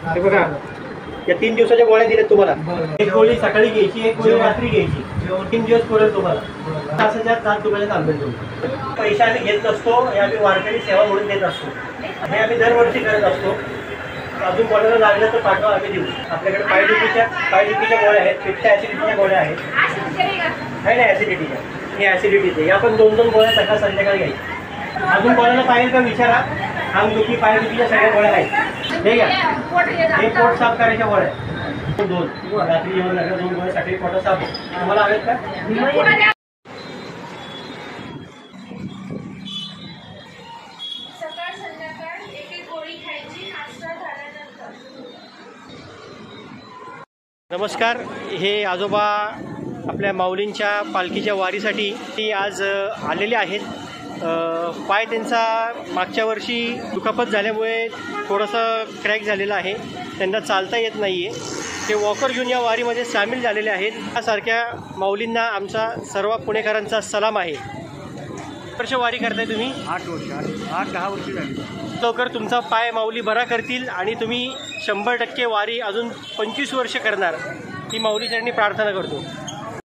हे बघा, या 3 दिवसाच्या गोळ्या दिल्यात तुम्हाला। एक गोळी सकाळी घ्यायची, एक गोळी रात्री घ्यायची। 3 दिवस पुरेल तुम्हाला। असं ज्यात 7 रुपयाला थांबेल तुम्ही। पैसे आम्ही घेत नसतो, हे आम्ही वारकरी सेवा म्हणून देत असतो। हे आम्ही दरवर्षी करत असतो। अजून कोणाला लागलं तर पाठवा, आम्ही देऊ। आपल्याकडे पायदुखीच्या गोळ्या आहेत, पित्त ॲसिडिटीच्या गोळ्या आहेत। नाही नाही, ॲसिडिटीच्या, हे ॲसिडिटीचे। आपण 2-2 गोळ्या सकाळ संध्याकाळी घ्यायची। अजून कोणाला पाहिजे तर विचारा। अंगदुखी पायदुखीच्या सगळ्या गोळ्या आहेत। हे घ्या, हे पोट साफ करायच्या गोळ्या आहेत। 2 रात्री जेवण लागलं 2 गोळ्या सकाळी पोट साफ। तुम्हाला हवेत का? सकाळ संध्याकाळ एक गोळी खायची, नाश्ता झाल्यानंतर। नमस्कार, हे आजोबा आपल्या माऊलींच्या पालखीच्या वारीसाठी आज आलेले आहेत। पाय त्यांचा मागच्या वर्षी दुखापत झाल्यामुळे थोडंसं क्रॅक झालेला आहे, त्यांना चालता येत नाही आहे। ते वॉकर घेऊन या वारीमध्ये सामील झालेले आहेत। यासारख्या माऊलींना आमचा सर्व पुणेकरांचा सलाम आहे। वर्ष वारी करताय तुम्ही? 8 वर्ष, 8-10 वर्ष झाली। लवकर तुमचा पाय माऊली बरा करतील आणि तुम्ही 100% वारी अजून 25 वर्ष करणार, ही माऊलीचरणी प्रार्थना करतो।